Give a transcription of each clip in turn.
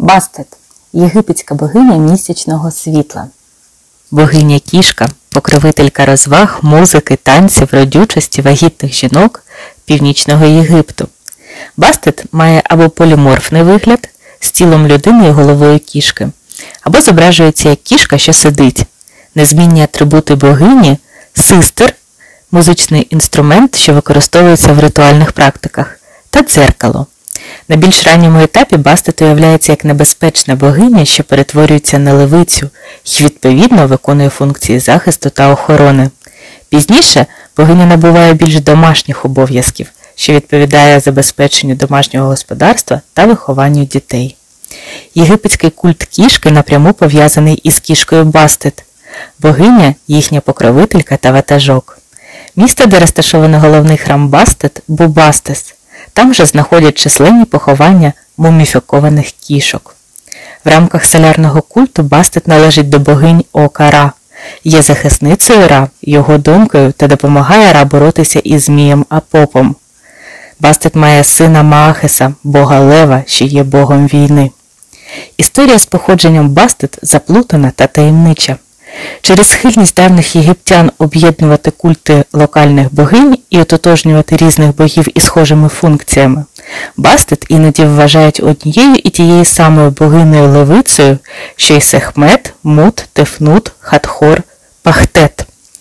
Бастет – єгипетська богиня місячного світла. Богиня-кішка – покровителька розваг, музики, танців, родючості вагітних жінок Північного Єгипту. Бастет має або поліморфний вигляд з тілом людини і головою кішки, або зображується як кішка, що сидить. Незмінні атрибути богині – систер – музичний інструмент, що використовується в ритуальних практиках, та дзеркало. На більш ранньому етапі Бастет уявляється як небезпечна богиня, що перетворюється на левицю і, відповідно, виконує функції захисту та охорони. Пізніше богиня набуває більш домашніх обов'язків, що відповідає забезпеченню домашнього господарства та вихованню дітей. Єгипетський культ кішки напряму пов'язаний із кішкою Бастет. Богиня – їхня покровителька та ватажок. Місто, де розташований головний храм Бастет – Бубастес. Там же знаходять численні поховання муміфікованих кішок. В рамках солярного культу Бастет належить до богинь Ока Ра, є захисницею Ра, його донькою та допомагає Ра боротися із змієм Апопом. Бастет має сина Маахеса, бога Лева, що є богом війни. Історія з походженням Бастет заплутана та таємнича. Через схильність давніх єгиптян об'єднувати культи локальних богинь і ототожнювати різних богів із схожими функціями, Бастет іноді вважають однією і тією самою богинею-левицею, що й Сехмет, Мут, Тефнут, Хатхор, Пахтет.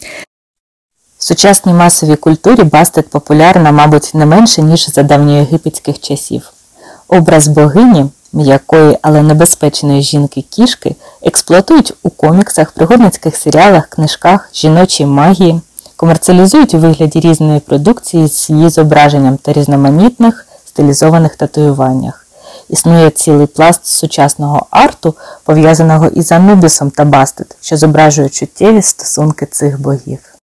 В сучасній масовій культурі Бастет популярна, мабуть, не менше, ніж за давньоєгипетських часів. Образ богині, м'якої, але небезпечної жінки-кішки експлуатують у коміксах, пригодницьких серіалах, книжках, жіночій магії, комерціалізують у вигляді різної продукції з її зображенням та різноманітних стилізованих татуюваннях. Існує цілий пласт сучасного арту, пов'язаного із Анубісом та Бастет, що зображують чуттєві стосунки цих богів.